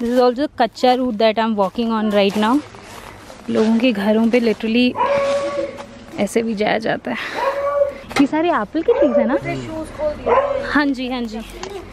This is also कच्चा route that I am walking on right now. लोगों के घरों पे लिटरली ऐसे भी जाया जाता है। ये सारे एप्पल की ट्रीज है ना? हाँ जी हाँ जी,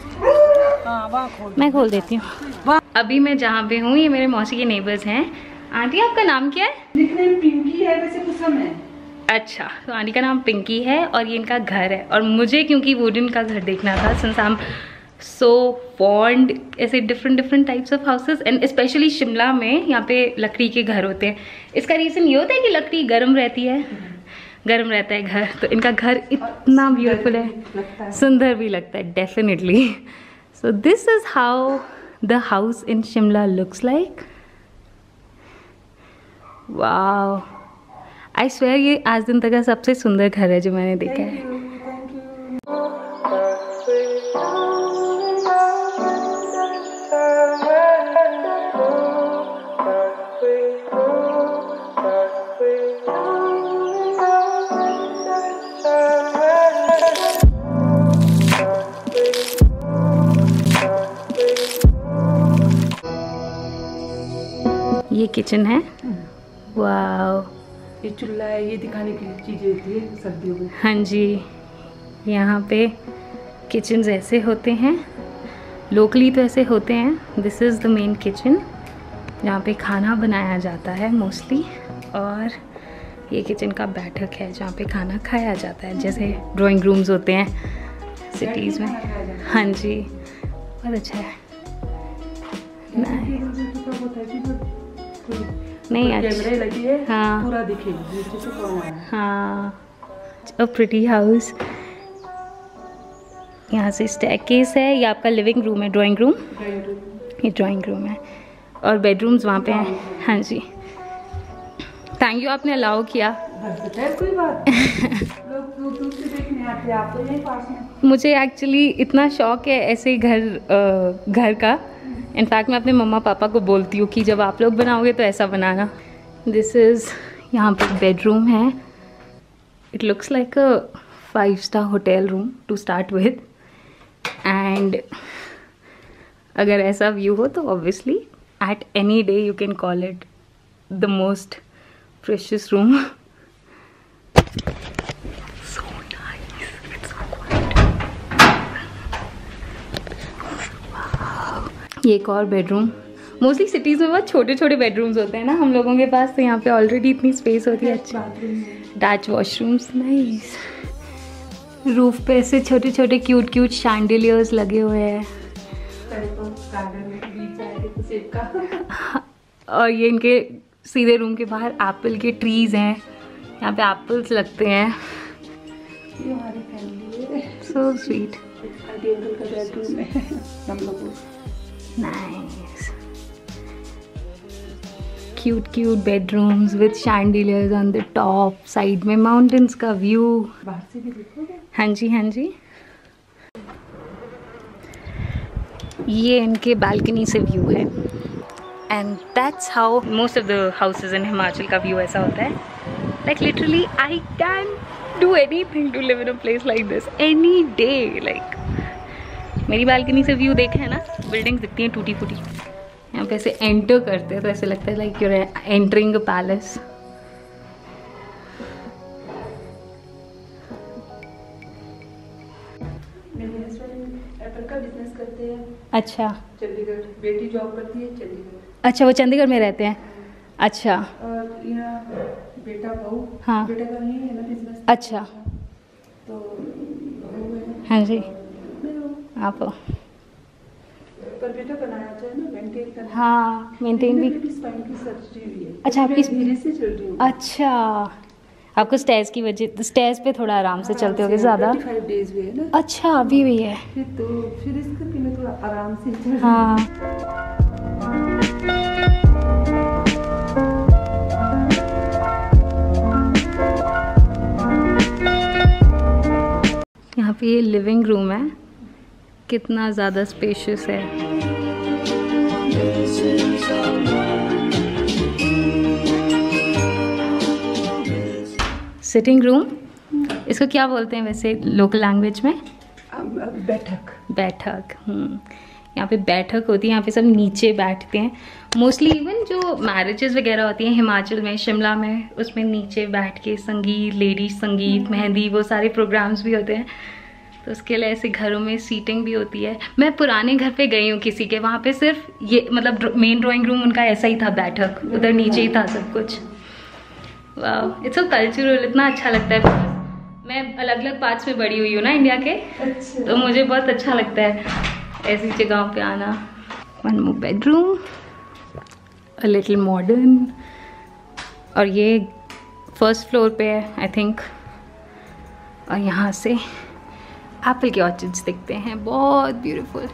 मैं खोल देती हूँ। अभी मैं जहाँ पे हूँ ये मेरे मौसी के नेबर्स हैं। आंटी आपका नाम क्या है? पिंकी है, वैसे कुसुम है। अच्छा, तो आंटी का नाम पिंकी है और ये इनका घर है। और मुझे क्योंकि वुडन का घर देखना था, since I am so fond ऐसे different types of houses and specially Shimla में यहाँ पे लकड़ी के घर होते हैं। इसका रीज़न ये होता है कि लकड़ी गर्म रहती है, गर्म रहता है घर। तो इनका घर इतना ब्यूटीफुल है, सुंदर भी लगता है definitely. So this is how the house in Shimla looks like. Wow, I swear ये आज दिन तक का सबसे सुंदर घर है जो मैंने देखा है। ये किचन है। वाओ, ये चूल्हा है, ये दिखाने की चीजें थी सर्दियों में। हाँ जी, यहाँ पे किचन्स ऐसे होते हैं, लोकली तो ऐसे होते हैं। This is the main kitchen जहाँ पे खाना बनाया जाता है मोस्टली। और ये किचन का बैठक है जहाँ पे खाना खाया जाता है, जैसे ड्राइंग रूम्स होते हैं सिटीज़ में। हाँ जी, बहुत अच्छा है। नहीं अच्छा लगी है, हाँ पूरा दिखेगा। हाँ, अ प्रिटी हाउस। यहाँ से स्टेयरकेस है। ये आपका लिविंग रूम है, ड्राइंग रूम। ये ड्राइंग रूम है और बेडरूम्स वहाँ पे हैं। हाँ जी, थैंक यू आपने अलाउ किया। कोई बात लोग दूर से देखने आते हैं, आप तो यहीं पास में। मुझे एक्चुअली इतना शौक है ऐसे घर का। इनफैक्ट मैं अपने मम्मा पापा को बोलती हूँ कि जब आप लोग बनाओगे तो ऐसा बनाना। दिस इज़, यहाँ पे बेडरूम है। It looks like a 5-star hotel room to start with. And अगर ऐसा व्यू हो तो obviously at any day you can call it the most precious room. ये एक और बेडरूम। मोस्टली सिटीज़ में बहुत छोटे छोटे बेडरूम्स होते हैं ना हम लोगों के पास, तो यहाँ पे ऑलरेडी इतनी स्पेस होती है। अच्छा, अटैच वॉशरूम्स, नाइस। रूफ पे ऐसे छोटे छोटे क्यूट शैंडिलियर्स लगे हुए हैं। और ये इनके सीधे रूम के बाहर एप्पल के ट्रीज हैं, यहाँ पे एप्पल्स लगते हैं। ये हमारी फैमिली है, सो स्वीट। अंकल का बेडरूम है हम लोगों। Nice. Cute bedrooms with chandeliers on the top. Side में mountains का view. बाहर से भी देखोगे? हाँ जी हाँ जी। ये इनके balcony से view है. And that's how most of the houses in Himachal का view ऐसा होता है. Like literally, I can do anything to live in a place like this any day. Like मेरी बालकनी से व्यू देखा है ना, बिल्डिंग्स दिखती हैं टूटी फूटी। यहाँ पे ऐसे एंटर करते हैं तो ऐसे लगता है like you're entering a palace. मेरे हस्बैंड एप्पल का बिजनेस करते हैं। अच्छा, चंडीगढ़। बेटी जॉब करती है चंडीगढ़। अच्छा, वो चंडीगढ़ में रहते हैं। अच्छा, और यहाँ बेटा बहू। हाँ, बेटा का नहीं है ना बिजनेस। अच्छा, तो बहू है। हाँ जी, आप पर बेटा बनाया जाए ना, मेंटेन करना। हाँ, मेंटेन भी। स्पाइन की सर्जरी हुई है। अच्छा, आपकी धीरे से चल रही हूँ। अच्छा, आपको स्टेयर्स की वजह, स्टेयर्स पे थोड़ा आराम से चलते होगे ज़्यादा। 35 डेज हुए ना। अच्छा, अभी भी है। फिर इसका कि मैं थोड़ा आराम से चल। हाँ, यहाँ पे ये लिविंग रूम है, कितना ज़्यादा स्पेशियस है। सिटिंग रूम, इसको क्या बोलते हैं वैसे लोकल लैंग्वेज में? बैठक। बैठक। यहाँ पे बैठक होती है, यहाँ पे सब नीचे बैठते हैं मोस्टली। इवन जो मैरिजेस वगैरह होती हैं हिमाचल में, शिमला में, उसमें नीचे बैठ के संगीत, लेडीज संगीत, मेहंदी, वो सारे प्रोग्राम्स भी होते हैं। तो उसके लिए ऐसे घरों में सीटिंग भी होती है। मैं पुराने घर पे गई हूँ किसी के, वहाँ पे सिर्फ ये मतलब मेन ड्राइंग रूम उनका ऐसा ही था, बैठक उधर नीचे ही था सब कुछ। वाह, इट्स सो कल्चरल, इतना अच्छा लगता है। मैं अलग अलग पार्ट्स में बड़ी हुई हूँ ना इंडिया के, तो मुझे बहुत अच्छा लगता है ऐसी जगहों पे आना। One more bedroom, a little modern, और ये फर्स्ट फ्लोर पे है आई थिंक। और यहाँ से एप्पल के ऑर्चिड्स दिखते हैं, बहुत ब्यूटीफुल।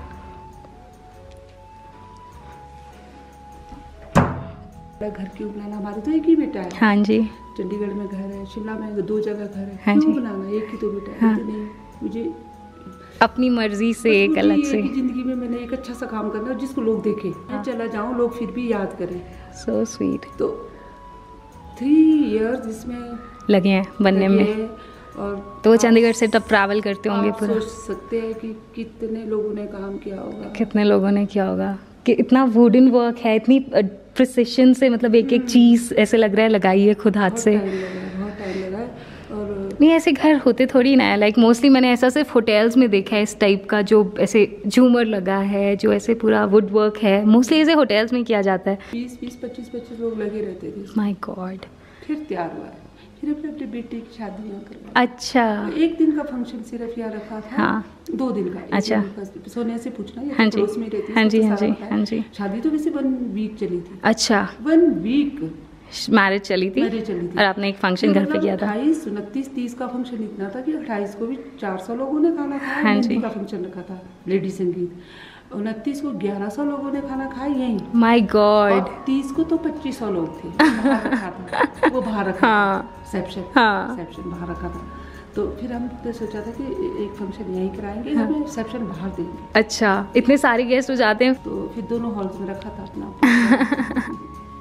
घर क्यों बनाना, हमारे तो एक ही बेटा है। हाँ जी। चंडीगढ़ में घर है, शिमला में 2 जगह घर है। हाँ क्यों जी। बनाना, एक ही तो बेटा है। हाँ। तो नहीं, मुझे अपनी मर्जी से एक अलग से। जिंदगी में मैंने एक अच्छा सा काम करना है जिसको लोग देखें। मैं चला जाऊं, लोग फिर भी याद करें। So sweet. तो 3 इयर्स इसमें लगे हैं बनने में। और तो चंडीगढ़ से तब ट्रैवल करते होंगे आप पूरा। सोच सकते हैं कि कितने लोगों ने काम किया होगा, कितने लोगों ने किया होगा, कि इतना वुडन वर्क है, इतनी प्रिसिशन से, मतलब एक एक चीज ऐसे लग रहा है लगाई है खुद हाथ से। बहुत टाइम लगा है। और नहीं ऐसे घर होते थोड़ी ना है, लाइक मोस्टली मैंने ऐसा सिर्फ होटल्स में देखा है इस टाइप का, जो ऐसे झूमर लगा है, जो ऐसे पूरा वुड वर्क है, मोस्टली ऐसे होटल्स में किया जाता है। 20-25 लोग लगे रहते थे। My God. फिर तैयार हुआ है, फिर अपने बेटे की शादी यहाँ करवाई। अच्छा। एक दिन का फंक्शन सिर्फ यहाँ रखा था। हाँ। 2 दिन का। अच्छा। सोनिया से पूछना, ये हाँ जी, पड़ोस में रहती है, हाँ जी, उसको हाँ सारा जी, पता है। हाँ जी। शादी तो वैसे 1 वीक चली थी। अच्छा। 1 वीक मैरिज चली थी। मैरिज चली थी। और आपने एक फंक्शन घर पे किया था। 28, 29, 30 का फंक्शन इतना था कि 28 को भी 400 लोगों ने खाना खाया। हाँ जी। मेहंदी का फंक्शन रखा था, लेडी संगीत। 29 को 1100 लोगों ने खाना खाया यहीं। My God. और 30 को तो 2500 लोग थे। बाहर रखा था, वो बाहर रखा हाँ। था, रिसेप्शन। हाँ। रिसेप्शन बाहर रखा था। तो फिर हम तो सोचा था कि एक फंक्शन यहीं कराएंगे, हाँ। हमें रिसेप्शन बाहर देंगे। अच्छा, इतने सारे गेस्ट हो जाते हैं। तो फिर दोनों हॉल्स में रखा था अपना।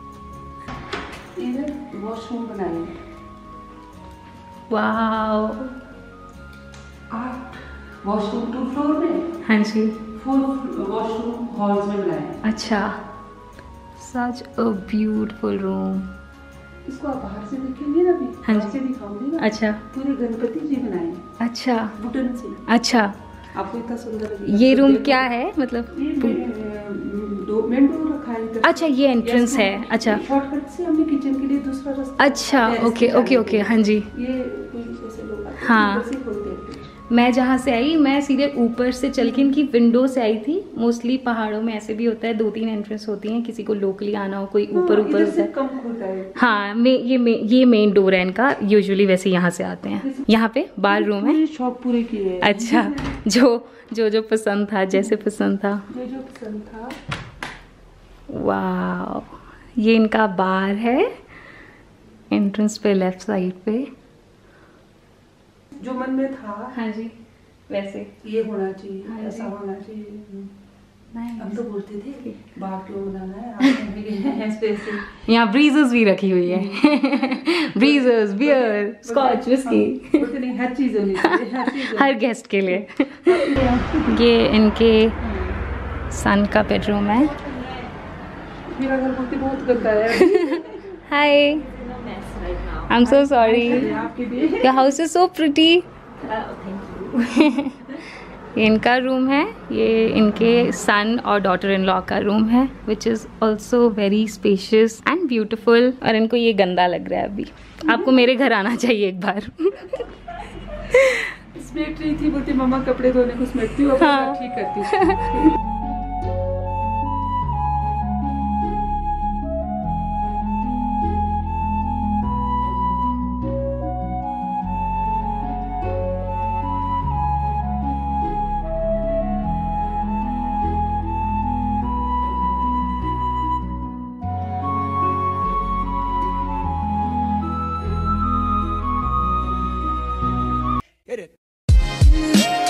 इधर वॉशरूम बनाए। वाओ। वॉशरूम 2 फ्लोर में, हाँ जी। 4 वॉशरूम हॉल्स में बनाए। अच्छा, सच अ ब्यूटीफुल रूम। इसको आप बाहर से देखेंगे ना, भी हाँ बाहर जी। से दिखाऊंगी ना। अच्छा। पूरे गणपति जी बनाए हैं, अच्छा। वुडन से। अच्छा, आपको इतना सुंदर लगेगा। ये तो रूम देखो, क्या है मतलब? मेन डोर रखा है इधर। अच्छा, ये एंट्रेंस है। अच्छा। शॉर्टकट से हमने किचन के लिए दूसरा रास्ता। अच्छा, टेरेस ओके पे ओके जाने ओके। के लिए। हाँ जी। ये कोई ऐसे लोग आते हैं, हाँ। इधर से खोलते हैं। मैं जहाँ से आई, मैं सीधे ऊपर से चल के इनकी विंडो से आई थी। मोस्टली पहाड़ों में ऐसे भी होता है, 2-3 एंट्रेंस होती हैं, किसी को लोकली आना हो, कोई ऊपर ऊपर इधर होता से है। कम खुलता है। हाँ, ये मेन डोर है इनका, यूजुअली वैसे यहाँ से आते हैं। यहाँ पे बार रूम है। पूरे शौक पूरे किए हैं। अच्छा, जो पसंद था, जैसे पसंद था। जो पसंद था। वाह, ये इनका बार है, एंट्रेंस पे लेफ्ट साइड पे। जो मन में था, हाँ जी, वैसे ये होना चाहिए, हाँ ऐसा जी। होना चाहिए। हम nice। तो बोलते थे बाहर क्यों बनाना है, आपने स्पेस। यहाँ ब्रीजर्स भी रखी हुई है। ब्रीजर्स, बियर, स्कॉच, विस्की, बोलते नहीं, हर चीज होनी चाहिए, हर चीज हर गेस्ट के लिए। ये इनके सन का बेडरूम है। मेरा घर बोलते बहुत गंदा है। हाय, आई एम सो सॉरी, आपके लिए। Your house is so pretty. ये इनका रूम है, ये इनके सन और डॉटर इन लॉ का रूम है, which is also very spacious and beautiful. और इनको ये गंदा लग रहा है अभी। आपको मेरे घर आना चाहिए एक बार। स्मेट रही थी, बोलती मम्मा कपड़े धोने को स्मेटती हूँ, हाँ। ठीक करती हूँ। Hit it.